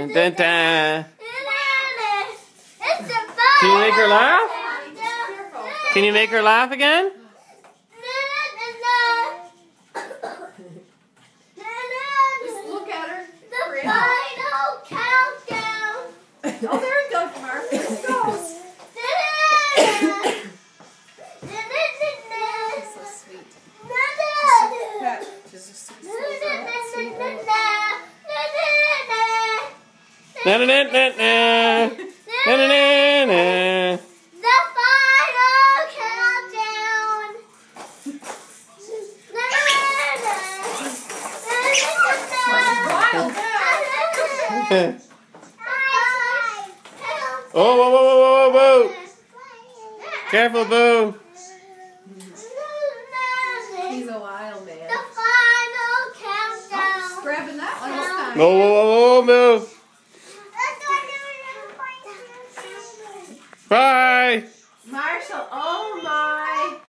dun, dun, dun. It's a Can you make her laugh? Can you make her laugh again? Just look at her. The final countdown. Oh, there you go, Mark. Let's go. So sweet. She's just so sweet. Na na na na na. Na na na na. The final countdown. Wild now. Oh, whoa, whoa, whoa, whoa, whoa. Careful, Boo. He's a wild man. The final countdown. Grabbing that one this time. Whoa, whoa, whoa, whoa, Boo. Bye. Marshall, oh my.